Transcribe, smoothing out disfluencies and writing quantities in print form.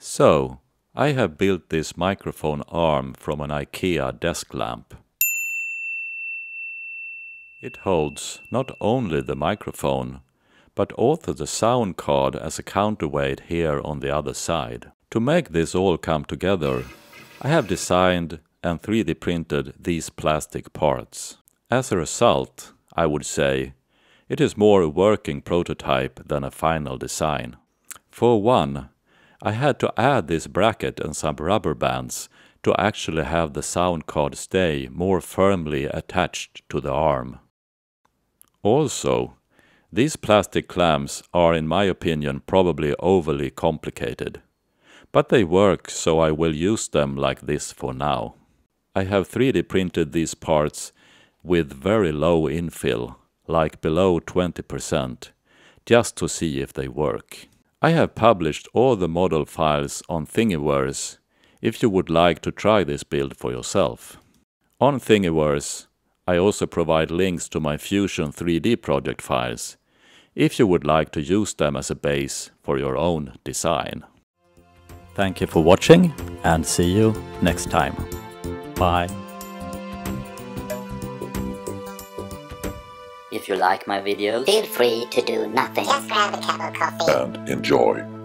So, I have built this microphone arm from an IKEA desk lamp. It holds not only the microphone, but also the sound card as a counterweight here on the other side. To make this all come together, I have designed and 3D printed these plastic parts. As a result, I would say, it is more a working prototype than a final design. For one, I had to add this bracket and some rubber bands to actually have the sound card stay more firmly attached to the arm. Also, these plastic clamps are, in my opinion, probably overly complicated. But they work, so I will use them like this for now. I have 3D printed these parts with very low infill, like below 20%, just to see if they work. I have published all the model files on Thingiverse if you would like to try this build for yourself. On Thingiverse, I also provide links to my Fusion 3D project files, if you would like to use them as a base for your own design. Thank you for watching, and see you next time. Bye. If you like my videos, feel free to do nothing. Just grab a cup of coffee and enjoy.